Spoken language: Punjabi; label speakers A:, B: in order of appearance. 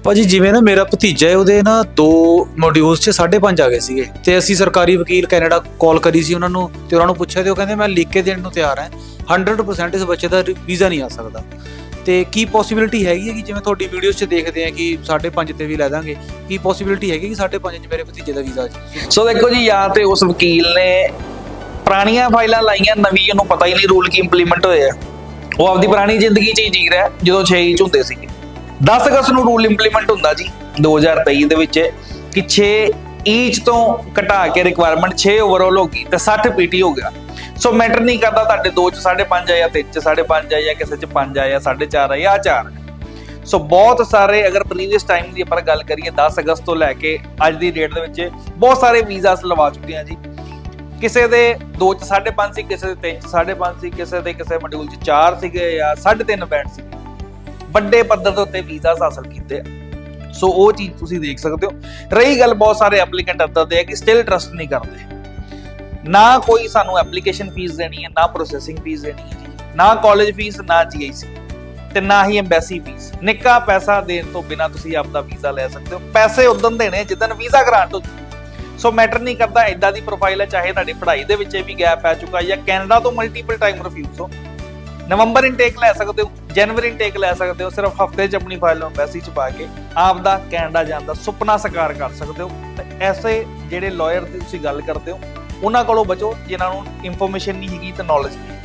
A: ਭਾਜੀ ਜਿਵੇਂ ਨਾ ਮੇਰਾ ਭਤੀਜਾ ਹੈ, ਉਹਦੇ ਨਾ 2 ਮੋਡਿਊਲਸ 'ਚ 5.5 ਆ ਗਏ ਸੀਗੇ ਤੇ ਅਸੀਂ ਸਰਕਾਰੀ ਵਕੀਲ ਕੈਨੇਡਾ ਕਾਲ ਕਰੀ ਸੀ ਉਹਨਾਂ ਨੂੰ ਤੇ ਉਹਨਾਂ ਨੂੰ ਪੁੱਛਿਆ ਤੇ ਉਹ ਕਹਿੰਦੇ ਮੈਂ ਲਿਖ ਕੇ ਦੇਣ ਨੂੰ ਤਿਆਰ ਹਾਂ। 100% ਇਸ ਬੱਚੇ ਦਾ ਵੀਜ਼ਾ ਨਹੀਂ ਆ ਸਕਦਾ। ਤੇ ਕੀ ਪੋਸੀਬਿਲਿਟੀ ਹੈਗੀ ਹੈ ਕਿ ਜਿਵੇਂ ਤੁਹਾਡੀ ਵੀਡੀਓਜ਼ 'ਚ ਦੇਖਦੇ ਆ ਕਿ 5.5 ਤੇ ਵੀ ਲੈ ਦਾਂਗੇ, ਕੀ ਪੋਸੀਬਿਲਿਟੀ ਹੈਗੀ ਕਿ 5.5 'ਚ ਮੇਰੇ ਭਤੀਜੇ ਦਾ ਵੀਜ਼ਾ ਆ ਜਾਵੇ?
B: ਸੋ ਦੇਖੋ ਜੀ, ਜਾਂ ਤੇ ਉਸ ਵਕੀਲ ਨੇ ਪੁਰਾਣੀਆਂ ਫਾਈਲਾਂ ਲਾਈਆਂ, ਨਵੀਂ ਉਹਨੂੰ ਪਤਾ ਹੀ ਨਹੀਂ ਰੂਲ ਕੀ ਇੰਪਲੀਮੈਂਟ ਹੋਏ ਆ। ਉਹ ਆਪਦੀ ਪੁਰਾਣੀ ਜ਼ਿੰਦਗੀ 'ਚ ਹੀ ਜੀ ਰਿਹਾ ਜਦੋਂ 6 ਇੰਚ ਹੁੰਦੇ ਸੀਗੇ। 10 ਅਗਸਤ ਨੂੰ ਰੂਲ ਇੰਪਲੀਮੈਂਟ ਹੁੰਦਾ ਜੀ 2023 ਦੇ ਵਿੱਚ ਕਿ 6 ਇੰਚ ਤੋਂ ਘਟਾ ਕੇ ਰਿਕੁਆਇਰਮੈਂਟ 6 ਓਵਰਆਲ ਹੋ ਗਈ ਤੇ 60 ਪੀਟੀ ਹੋ ਗਿਆ। ਸੋ ਮੈਟਰ ਨਹੀਂ ਕਰਦਾ ਤੁਹਾਡੇ 2 ਚ 5.5 ਆਇਆ, 3 ਚ 5.5 ਆਇਆ, ਕਿਸੇ ਚ 5 ਆਇਆ, 4.5 ਆਇਆ, 4। ਸੋ ਬਹੁਤ ਸਾਰੇ, ਅਗਰ ਪ੍ਰੀਵੀਅਸ ਟਾਈਮ ਦੀ ਆਪਾਂ ਗੱਲ ਕਰੀਏ 10 ਅਗਸਤ ਤੋਂ ਲੈ ਕੇ ਅੱਜ ਦੀ ਡੇਟ ਦੇ ਵਿੱਚ ਬਹੁਤ ਸਾਰੇ ਵੀਜ਼ਾਸ ਲਵਾ ਚੁੱਕੇ ਆ ਜੀ। ਕਿਸੇ ਦੇ 2 ਚ 5.5 ਸੀ, ਕਿਸੇ ਦੇ 3 ਚ 5.5 ਸੀ, ਕਿਸੇ ਮੋਡਿਊਲ ਚ 4 ਸੀਗੇ ਜਾਂ 3.5 ਬੈਂਡ ਸੀ। ਵੱਡੇ ਪੱਧਰ ਦੇ ਉੱਤੇ ਵੀਜ਼ਾਸ ਹਾਸਲ ਕੀਤੇ। ਸੋ ਉਹ ਚੀਜ਼ ਤੁਸੀਂ ਦੇਖ ਸਕਦੇ ਹੋ। ਰਹੀ ਗੱਲ, ਬਹੁਤ ਸਾਰੇ ਐਪਲੀਕੈਂਟ ਏਦਾਂ ਦੇ ਆ ਕਿ ਸਟਿਲ ਟਰਸਟ ਨਹੀਂ ਕਰਦੇ। ਨਾ ਕੋਈ ਸਾਨੂੰ ਐਪਲੀਕੇਸ਼ਨ ਫੀਸ ਦੇਣੀ ਹੈ, ਨਾ ਪ੍ਰੋਸੈਸਿੰਗ ਫੀਸ ਦੇਣੀ ਹੈ ਜੀ, ਨਾ ਕਾਲਜ ਫੀਸ, ਨਾ GIC ਤੇ ਨਾ ਹੀ ਐਮਬੈਸੀ ਫੀਸ। ਨਿੱਕਾ ਪੈਸਾ ਦੇਣ ਤੋਂ ਬਿਨਾਂ ਤੁਸੀਂ ਆਪਦਾ ਵੀਜ਼ਾ ਲੈ ਸਕਦੇ ਹੋ। ਪੈਸੇ ਉਦੋਂ ਦੇਣੇ ਜਿੱਦਣ ਵੀਜ਼ਾ ਗ੍ਰਾਂਟ ਹੋ। ਸੋ ਮੈਟਰ ਨਹੀਂ ਕਰਦਾ ਏਦਾਂ ਦੀ ਪ੍ਰੋਫਾਈਲ ਹੈ, ਚਾਹੇ ਤੁਹਾਡੀ ਪੜ੍ਹਾਈ ਦੇ ਵਿੱਚ ਵੀ ਗੈਪ ਪੈ ਚੁੱਕਾ ਜਾਂ ਕੈਨੇਡਾ ਤੋਂ ਮਲਟੀਪਲ ਟਾਈਮ ਰਿਫਿਊਜ਼ ਹੋ। ਨਵੰਬਰ ਇਨਟੇਕ ਲੈ ਸਕਦੇ ਹੋ, ਜਨਵਰੀ ਇਨਟੇਕ ਲੈ ਸਕਦੇ ਹੋ। ਸਿਰਫ ਹਫਤੇ 'ਚ ਆਪਣੀ ਫਾਈਲ ਨੂੰ ਐਮਬੈਸੀ 'ਚ ਪਾ ਕੇ ਆਪਦਾ ਕੈਨੇਡਾ ਜਾਣ ਦਾ ਸੁਪਨਾ ਸਾਕਾਰ ਕਰ ਸਕਦੇ ਹੋ। ਤੇ ਐਸੇ ਜਿਹੜੇ ਲਾਇਰ ਦੀ ਤੁਸੀਂ ਗੱਲ ਕਰਦੇ ਹੋ ਉਹਨਾਂ ਕੋਲੋਂ ਬਚੋ ਜਿਨ੍ਹਾਂ ਨੂੰ ਇਨਫੋਰਮੇਸ਼ਨ ਨਹੀਂ ਹੈਗੀ ਤੇ ਨੌਲੇਜ ਨਹੀਂ।